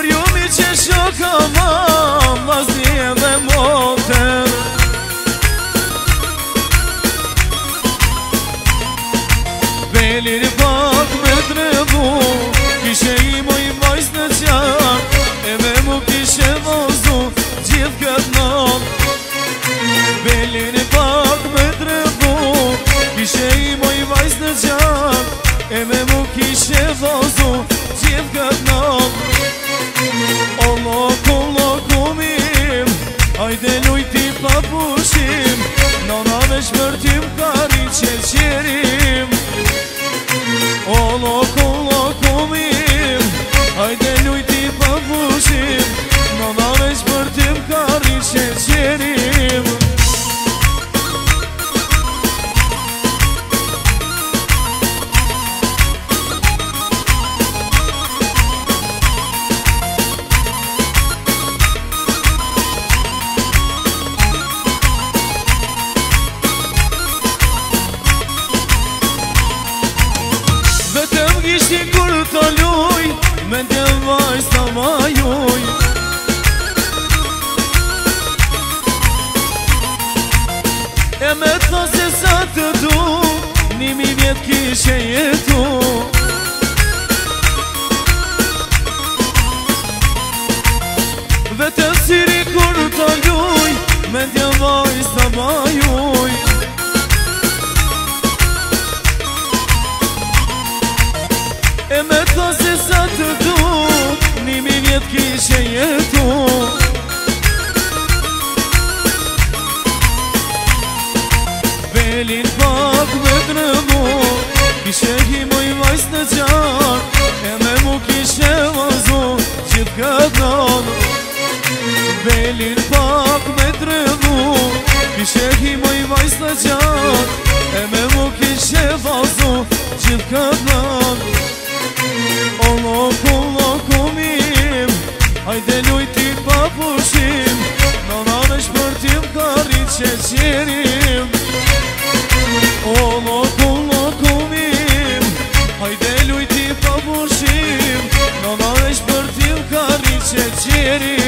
Por ju mi që shoka mam, vazni dhe moter. Belir pak me trebu, kishe i moj vajs në qak, e me mu kishe vozu gjithë këtë not. Belir pak me trebu, kishe i moj vajs në qak, e me mu kishe vozu gjithë këtë not. O loku mim, hajde lujti pa pushim, nona veç për tim kari qeqerim. O loku mim, hajde lujti pa pushim, nona veç për tim kari qeqerim. Kishti kur të luj, me t'jem vajs të majuj. E me t'tho se sa të du, 1000 vjet kishe jetu. Vetëm syri kur të luj, me t'jem vajs të majuj. E me tho se sa të du, 1000 vjet kishe jetu. Belin pak me tregu, kishe hi moj vajs në qak, e me mu kishe vozu gjithë këtë not. Belin pak me tregu, kishe hi moj vajs në qak, e me mu kishe vozu gjithë këtë not. O loku mim, hajde lujti pa pushim, nona veç për tim kari qeqerim. O loku mim, hajde lujti pa pushim, nona veç për tim kari qeqerim.